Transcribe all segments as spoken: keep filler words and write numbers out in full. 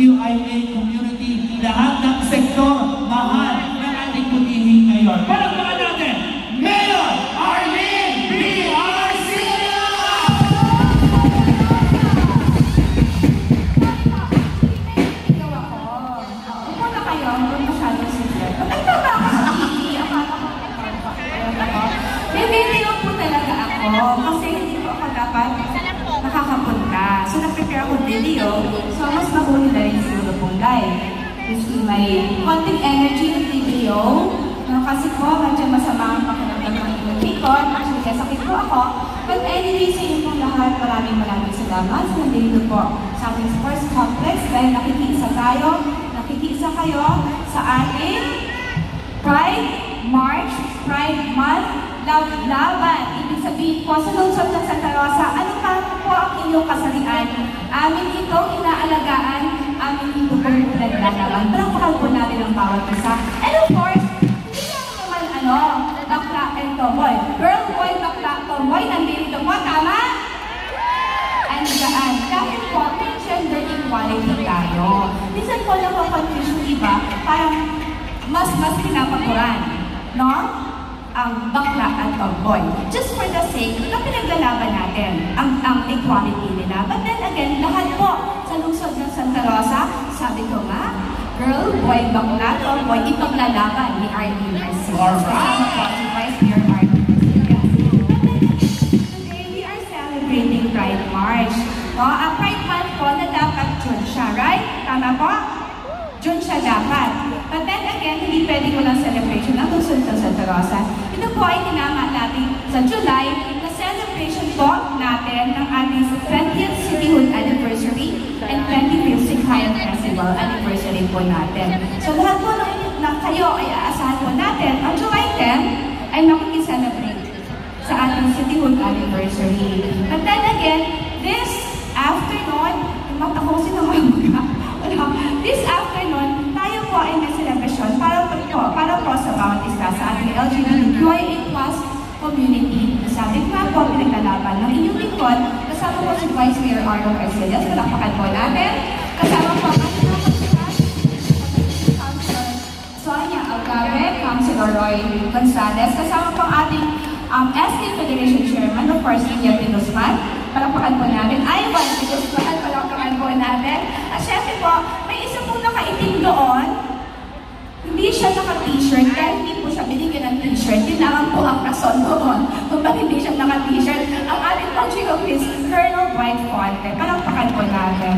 Q I A community, lahat ng sektor, mahal ng ating butihing ngayon. Palakpakan natin, Mayor Arlene B. Arcilla! Ikaw ako. Upo na kayo, kung masyadong secret. Ay, tama ako sa T V. May video po talaga ako kasi hindi po ako dapat nakakapunta. So, nag-prepare ako video. So, mas mabuti na rin siguro pong live. Kasi may konting energy ng video. No, kasi po, medyo masama ang pakiramdam ng inyong likod. Actually, kasakit po ako. But anyway, sa inyo pong lahat, maraming maraming salamat. So, nandito po sa ating sports complex dahil nakikiisa tayo, nakikiisa kayo sa ating Pride March, Pride Month, Love Laban. Ibig sabihin po, sa lungsod ng Santa Rosa, ano pa po ang inyong kasalian? Amin itong inaalagaan, amin ito po yung pinaglalaban. Palakpakan po natin ang bawat isa. And of course, hindi lang naman ano, bakla and tomboy. Girl, boy, bakla, tomboy, nandito po, tama? Andiyan. Dahil po, may gender equality tayo. Minsan po lang po confusion iba, parang mas mas pinapakuran, no? Ang bakla at tomboy. Just for the sake na pinaglalaban natin ang, ang equality nila. But then again, lahat po sa lungsod ng Santa Rosa, sabi ko nga, girl, boy, bakla, tomboy, ipaglalaban ni Arlene Arcilla. Kasama po si Vice Mayor Arlene Arcilla. Today, we are celebrating Pride March. No? Ang Pride Month po na dapat June siya, right? Tama po? June siya dapat. But then again, hindi pwedeng walang celebration ng lungsod ng Santa Rosa. Ito po ay tinama natin sa July na celebration po natin ng ating twentieth Cityhood Anniversary and twenty-fifth Sikhayan Festival Anniversary po natin. So lahat po na, na kayo ay aasahan po natin, ang July tenth ay makikiselebrate sa ating Cityhood Anniversary. But then again, this afternoon, yung mata ko kasi namamaga. This afternoon, tayo po ay may celebration para po, para po sa bawat isa sa ating L G B T Q I A plus community. Sabi ko nga po, pinaglalaban ng inyong lingkod, kasama po si Vice Mayor Arlene Arcilla. Palakpakan po natin. Kasama po ang Councilor Sonia Algarve, Councilor Roy Gonzalez, kasama po ang ating um, S K Federation Chairman, of course, Inya Pinusman. Palakpakan po natin. Ivan Pinusman, palakpakan po natin. At syempre po, may isa pong nakaitim doon. Hindi siya naka-t-shirt, kaya hindi po siya binigyan ng t-shirt. Yun lang po ang rason doon. Kung bakit hindi siya naka-t-shirt, ang ating pong chief of police, Colonel Dwight Fonte. Palakpakan po natin.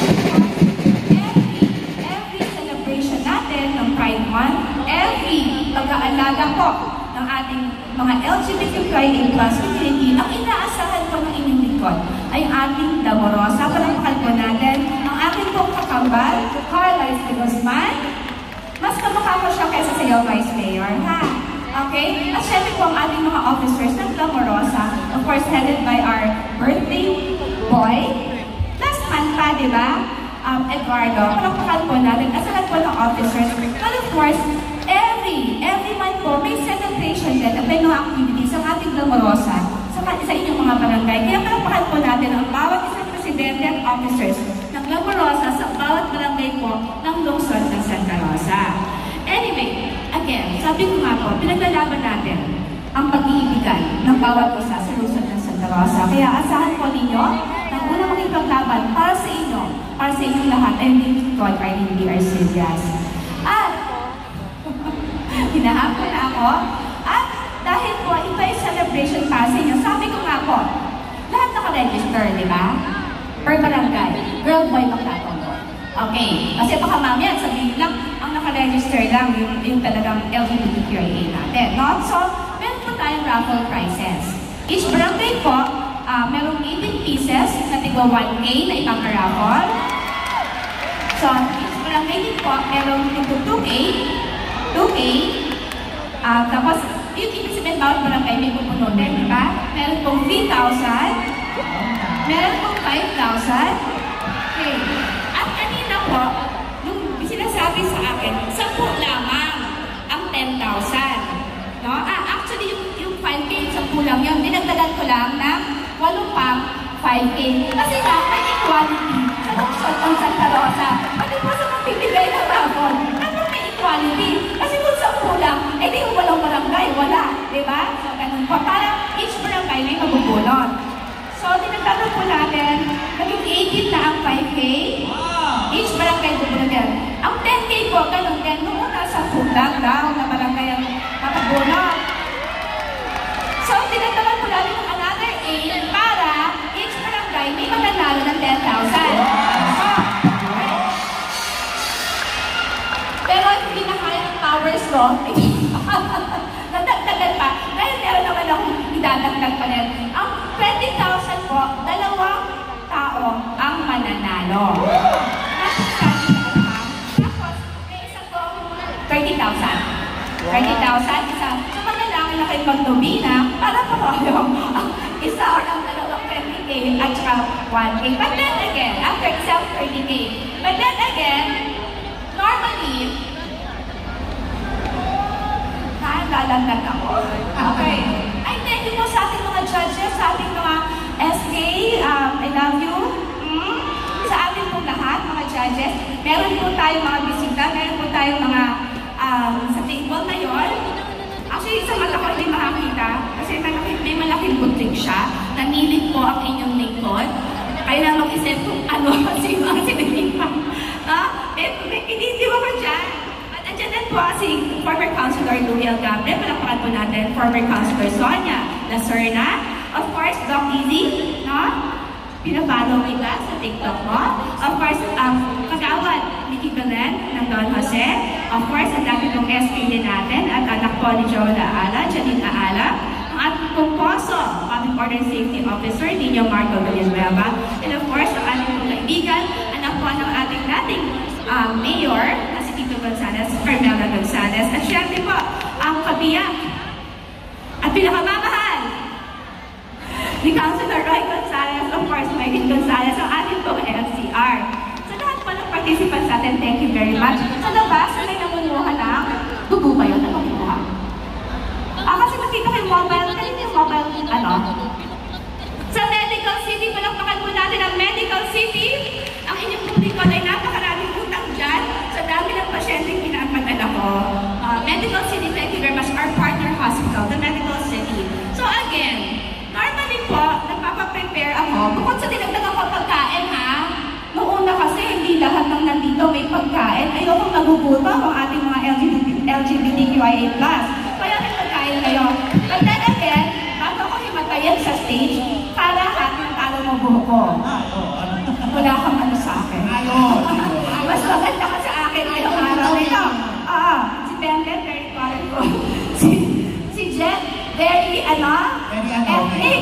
Every, every celebration natin ng Pride Month, every pag-aalaga po ng ating mga L G B T Q I A plus community, ang inaasahan po ng inyong likod ay ating Damorosa. Palakpakan po natin ang ating pong kakambal, Carla Guzman. Mas kamukha po siya kaysa sa iyo, Vice Mayor, ha? Okay? At syempre po ang ating mga officers ng Damorosa, of course, headed by our birthday boy. Last month pa, di ba? Um, Eduardo. Palakpakan po natin. At sa lahat po ng officers. But of course, every, every month po, may celebration din at may mga activities sa ating Damorosa sa, sa inyong mga barangay. Kaya palakpakan po natin ang bawat isang presidente at officers ng Damorosa sa bawat barangay po ng lungsod ng Santa Rosa. Anyway, again, sabi ko nga po, pinaglalaban natin ang pag-iibigan ng bawat isa sa lungsod ng Santa Rosa. Kaya asahan po ninyo na unang makipaglaban para sa inyo, para sa inyong lahat, ay hindi ko ay Arlene B. Arcilla. At, hinahapon na ako, at dahil po ito ay celebration para sa inyo, sabi ko nga po, lahat naka-register, di ba? Per barangay, girl, boy, bakla, tomboy. Okay, kasi baka mamaya sabihin lang, ang naka-register lang yung, yung talagang L G B T Q I A natin, no? So, meron po tayong raffle prizes. Each barangay po, uh, merong eighteen pieces na tigwa one K na ipaparaffle. So, each barangay din po, merong tigwa two K, two K, uh, tapos, yung ibig sabihin bawat barangay may pupuno din, di ba? Meron pong three thousand, meron pong five thousand, okay. At kanina po, nung sinasabi sa akin, sampu lamang ang ten thousand. No? Ah, actually, yung, yung five K, sampu lang yun. Dinagdagan ko lang ng walong pang five K. Kasi nga, may equality sa lungsod ng Santa Rosa. Pati Di ba? So, ganun po. Parang each barangay may mabubunot. So, tinatawag po natin, naging eighteen na ang five K. Each barangay bubunot yan. Ang ten K po, ganun din. Noong nasa pulang daw na barangay ang makabunot. So, tinatawag po natin ng another eight para each barangay may mananalo ng ten thousand. So, pero hindi na kaya ng powers ko. Nadagdagan pa. Dahil meron naman akong idadagdag pa rin. Ang twenty thousand po, dalawang tao ang mananalo. Tapos, may isa pong thirty thousand. thirty thousand, isa. So, manalangin na kayo mag-domina para po kayo. Isa or ang dalawang twenty K at saka one K. But then again, after itself, thirty K. But then again, normally, naalalagnat ako. Okay. Ay, thank you po sa ating mga judges, sa ating mga S K. Um, I love you. Mm? Sa ating po lahat, mga judges. Meron po tayong mga bisita, meron po tayong mga um, sa table na yun. Actually, sa mata ko hindi makakita kasi malaki, may malaking butik siya. Nanilid po ang inyong lingkod. Kaya na mag-isip kung ano kasi mga sinigita. Ha? Eh, kinitiw ako dyan. Andiyan din po si former Councilor Louie L. Gabriel, palakpakan po natin, former Councilor Sonia Lacerna, of course, Doc Easy, no? Pinapollow kita sa TikTok mo. Of course, um, kagawad, Nikki Belen ng Don Jose. Of course, ang dami pong S K din natin at anak po ni Joel Aala, Janine Aala. Ang ating pong poso, Public Order and Safety Officer, Nino Marco Villanueva. And of course, ang ating pong kaibigan, anak po ng ating dating um, mayor, Tito Gonzales, Carmela Gonzales, at syempre po, ang kabiyak at pinakamamahal ni Councilor Roy Gonzales, of course, Megan Gonzales, ang ating pong L C R. Sa lahat po ng participants natin, thank you very much. Sa labas, may namunguha na, dugo ba yun? Ano kinuha? Ah, kasi nakita ko yung mobile, kanina yung mobile, ano? Sa Medical City, palakpakan po natin ang Medical City. Ang inyong publiko ay napakaraming utang dyan. Sa dami ng pasyenteng pinapadala ko. Uh, Medical City, thank you very much. Our partner hospital, the Medical City. So again, normally po, nagpapaprepare ako. Bukod sa dinagdagan ko pagkain, ha? Noong una kasi, hindi lahat ng nandito may pagkain. Ayokong nagugutom ang ating mga L G B T Q I A plus. Kaya may pagkain kayo. But then again, bago ko himatayan sa stage, para ating talo mo buhok ko. Wala kang ano sa akin. Mas maganda ka sa akin ngayong araw nito. Ah, si Benden, very colorful. Si, si Jen, very, ano? Very ethnic.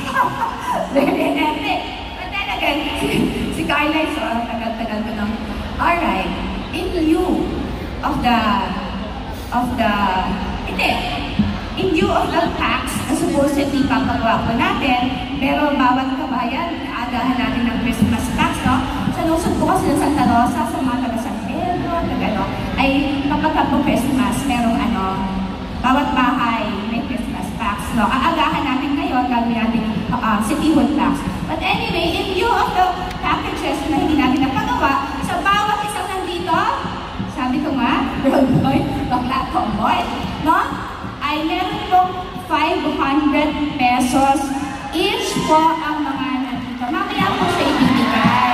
Very ethnic. But then again, si, si Carla, so, tagal-tagal ko lang. Alright, in lieu of the, of the, hindi, in lieu of the tax na supposedly papagawa po natin, pero bawat kabayan, agahan natin ng Christmas tax, no? Sa lungsod po kasi ng Santa Rosa, sa mga taga San Pedro, ano, ay kapag po Christmas, merong ano, bawat bahay may Christmas tax, no? Aagahan natin ngayon, gagawin natin uh, City Hall tax. But anyway, in view of the packages na hindi natin napagawa, sa bawat isang nandito, sabi ko nga, girl boy, bakla tomboy, no? Ay meron pong five hundred pesos each po ang mga nandito. Mamaya po siya ibibigay.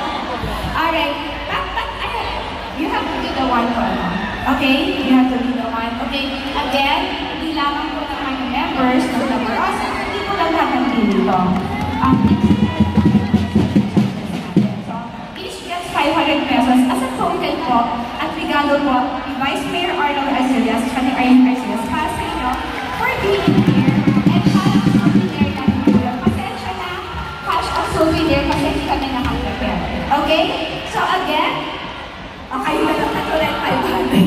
Okay, you have to be the one. everyone. Okay, again, hindi lamang po naman yung members ng Labarosa, hindi po lang lahat ng team dito. Um, so, each gets five hundred pesos as a token po at regalo po ni Vice Mayor Arnold Arcelias at ni Arlene Arcelias para sa inyo for being here and para sa souvenir natin po yung pasensya na cash of souvenir kasi hindi kami nakaprepare. Okay? So again, okay na lang natuloy five hundred.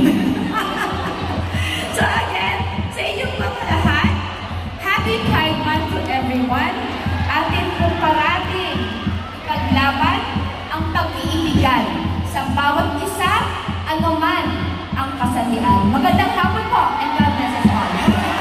So again, sa inyong mga lahat, Happy Pride Month to everyone. Atin pong parating paglaban ang pag-iibigan sa bawat isa, anuman ang kasalian. Magandang hapon po and God bless us all.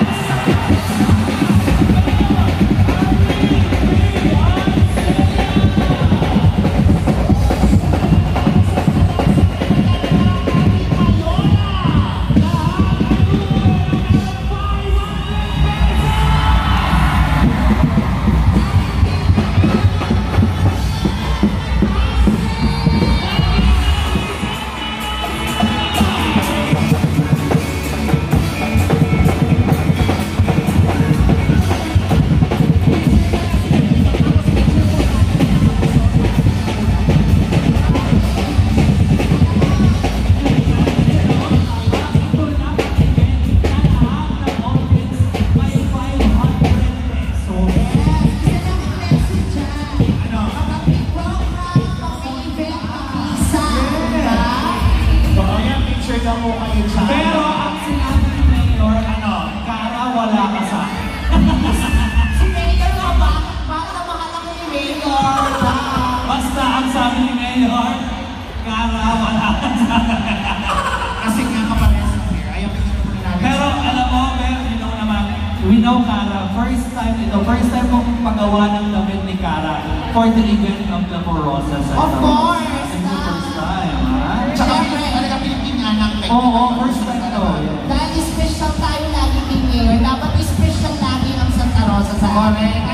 Pero ang sinabi ni Mayor, ano, Cara, wala ka sa. Si Mayor nga ba? Bakit ang mahal ako ni Mayor? Basta ang sabi ni Mayor, Cara, wala ka sa. Kasi nga kapares ng Mayor. Ayaw ko naman namin. Pero alam mo, Mer, you know naman, we know Cara, first time ito, first time mong pagawa ng damit ni Cara for the event of the Morosa. Of course! It's the first time, ha? Tsaka talaga pinipinganak. Oo, oh, first time ito. Dahil special tayo lagi kay Mayor. Dapat special lagi ang Santa Rosa sa amin.